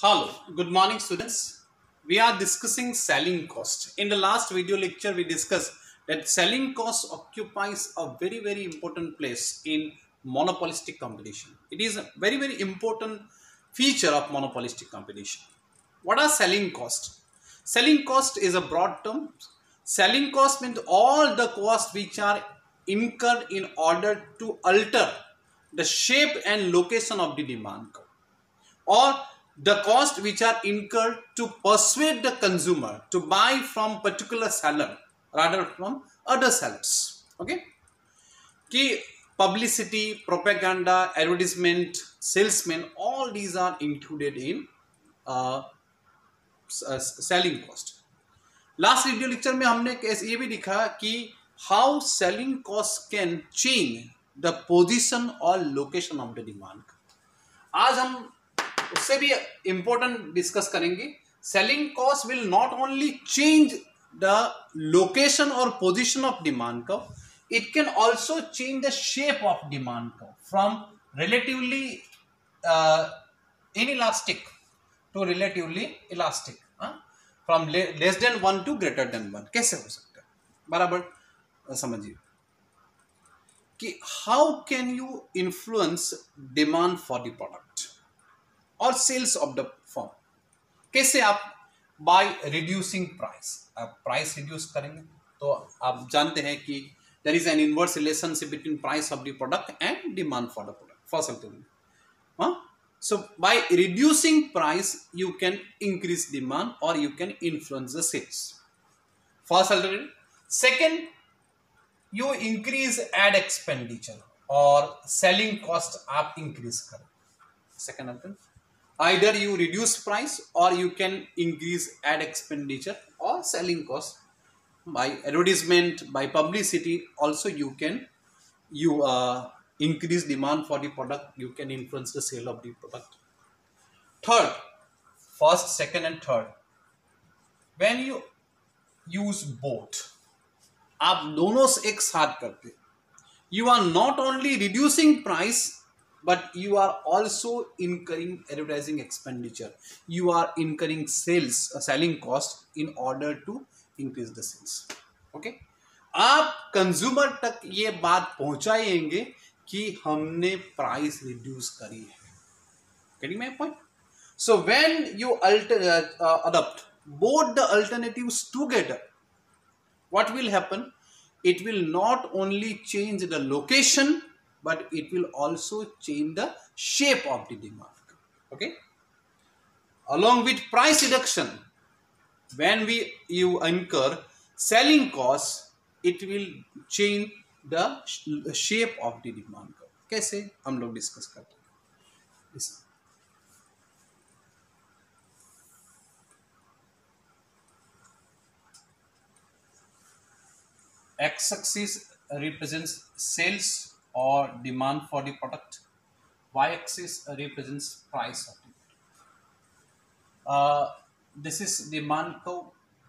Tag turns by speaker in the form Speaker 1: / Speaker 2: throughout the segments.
Speaker 1: Hello, good morning students. We are discussing selling cost. In the last video lecture, we discussed that selling cost occupies a very important place in monopolistic competition. It is a very important feature of monopolistic competition. What are selling cost? Selling cost is a broad term. Selling cost means all the costs which are incurred in order to alter the shape and location of the demand curve, or the cost which are incurred to persuade the consumer to buy from particular seller rather from other sellers. Okay, कि publicity, propaganda, advertisement, salesmen, all these are included in selling cost. Last video lecture में हमने ये भी दिखा कि how selling cost can change the position और location of the demand. आज हम उससे भी इंपॉर्टेंट डिस्कस करेंगे. Selling cost will not only change the location और position of demand curve, it can also change the shape of demand curve from relatively inelastic to relatively elastic, from less than 1 to greater than 1. कैसे हो सकता है, बराबर समझिए कि how can you influence demand for the product और sales of the firm. कैसे आप, बाय रिड्यूसिंग प्राइस. आप प्राइस रिड्यूस करेंगे तो आप जानते हैं कि there is an inverse relationship between price of the product and demand for the product. First alternative. So by reducing price, you can increase demand or you can influence the sales. First alternative. Second, you increase ad expenditure or selling cost आप increase करें. Second alternative. Either you reduce price or you can increase ad expenditure or selling cost by advertisement, by publicity. Also you can increase demand for the product, you can influence the sale of the product. Third, first, second and third, when you use both, आप दोनों से एक साथ करते, you are not only reducing price but you are also incurring advertising expenditure, you are incurring selling cost in order to increase the sales. Okay, आप consumer तक ये बात पहुंचाएंगे कि हमने प्राइस रिड्यूस करी है. Getting my point? So when you adopt both the alternatives together, what will happen? It will not only change the location, but it will also change the shape of the demand. Okay? Along with price reduction, when you incur selling costs, it will change the shape of the demand curve. कैसे हम लोग discuss करते हैं. X axis represents sales or demand for the product. Y axis represents price of the product. This is demand curve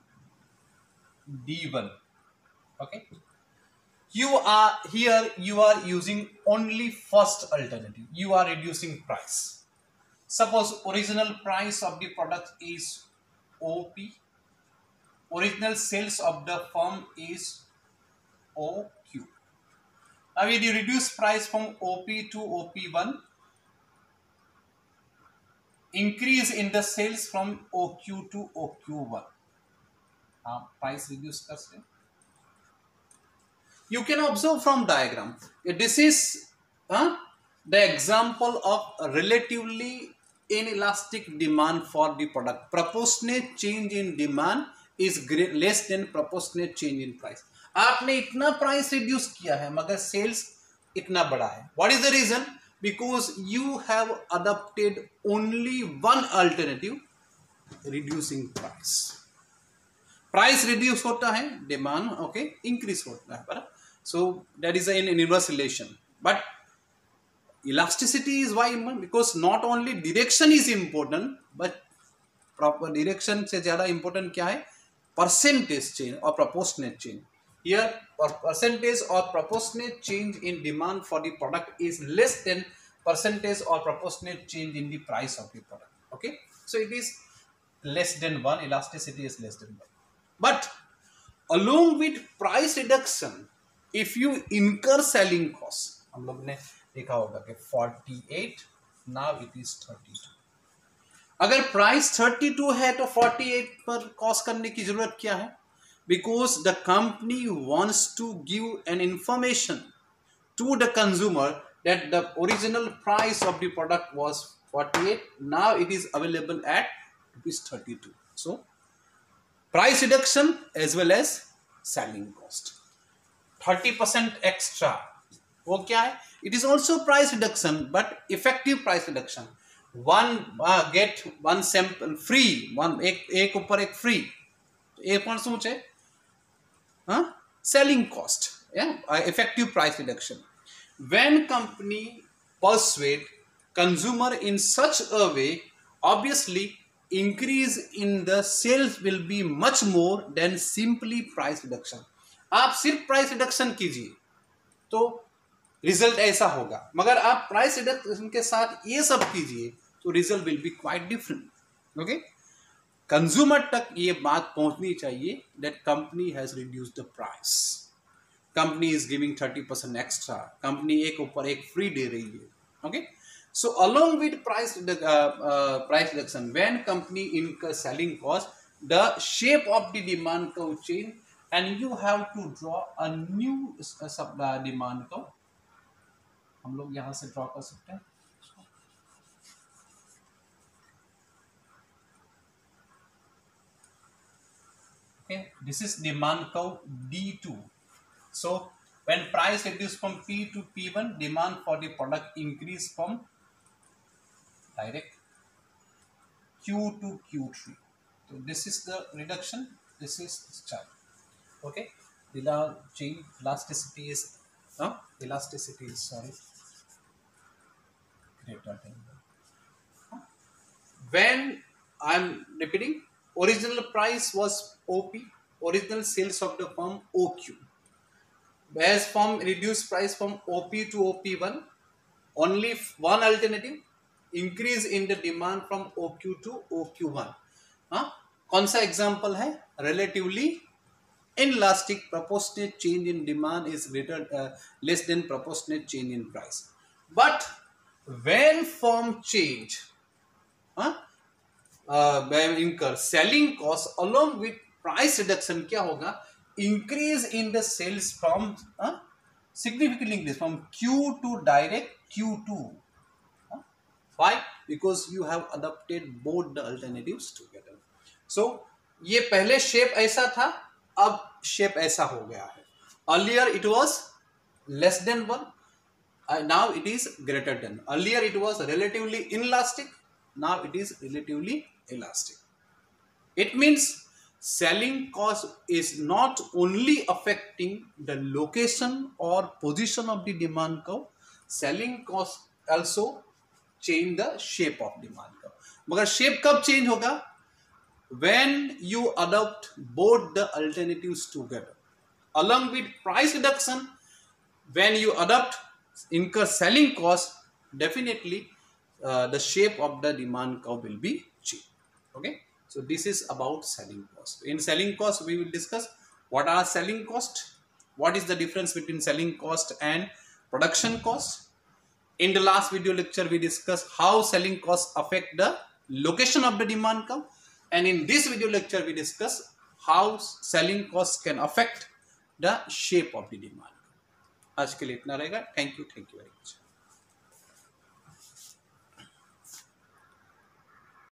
Speaker 1: D1. Okay. You are using only first alternative. You are reducing price. Suppose original price of the product is OP. Original sales of the firm is OQ. Now when you reduce price from OP to OP1, increase in the sales from OQ to OQ1. Price reduce करते. You can observe from diagram. This is the example of relatively inelastic demand for the product. Proportionate change in demand is less than proportionate change in price. आपने इतना price reduce किया है मगर sales इतना बड़ा है. What is the reason? Because you have adopted only one alternative, reducing price. Price reduce होता है, डिमांड ओके इंक्रीज होता है. बराबर. So that is an inverse relation, but elasticity is why important, because not only direction is important but proper direction से ज़्यादा important क्या है, percentage change or proportionate change. Here percentage or proportionate change in demand for the product is less than percentage or proportionate change in the price of the product. Okay, So it is less than 1, elasticity is less than 1. But along with price reduction, if you incur selling cost, हम लोग ने देखा होगा कि 48, now it is 32. अगर price 32 है तो 48 पर कॉस्ट करने की जरूरत क्या है? Because the company wants to give an information to the consumer that the original price of the product was 48, now it is available at rupees 32. So price reduction as well as selling cost. 30% extra, वो क्या है? It is also price reduction, but effective price reduction. One get one sample free, one एक ऊपर एक free. एक कौन सा है? Selling cost, yeah, effective price reduction. When company persuade consumer in such a way, obviously increase in the sales will be much more than simply price reduction. आप सिर्फ price reduction कीजिए तो रिजल्ट ऐसा होगा, मगर आप प्राइस रिडक्शन के साथ ये सब कीजिए तो result will be quite different. Okay, consumer तक ये बात पहुंचनी चाहिए that company has reduced the price, company is giving 30% extra, company एक ऊपर एक फ्री दे रही है. Okay, so along with price reduction, when company incur selling cost, the shape of the demand curve change and you have to draw a new demand curve. हम लोग यहाँ से ड्रॉ कर सकते हैं. Okay, this is demand curve D2. So when price reduced from P to P1, demand for the product increase from direct Q to Q3. So this is the reduction, this is this chart. Okay, elasticity is greater than. When I'm repeating, original price was OP, original sales of the firm OQ. Whereas firm reduced price from OP to OP1, only one alternative, increase in the demand from OQ to OQ1. कौन सा example है? Relatively inelastic, proportionate change in demand is less than proportionate change in price. But when firm change, incur selling cost along with price reduction, क्या होगा? Increase in the sales from significantly increase from Q to direct Q2. Why? Because you have adopted both the alternatives together. So ये पहले shape ऐसा था, अब shape ऐसा हो गया है. Earlier it was less than 1, now it is greater than. Earlier it was relatively inelastic, now it is relatively elastic. It means selling cost is not only affecting the location or position of the demand curve, selling cost also change the shape of demand curve. मगर shape कब change होगा? When you adopt both the alternatives together. Along with price reduction, when you adopt incur selling cost, definitely the shape of the demand curve will be changed. Okay, so this is about selling cost. In selling cost, we will discuss what are selling cost, what is the difference between selling cost and production cost. In the last video lecture, we discussed how selling costs affect the location of the demand curve. And in this video lecture, we discuss how selling costs can affect the shape of the demand. आज के लिए इतना रहेगा. Thank you very much.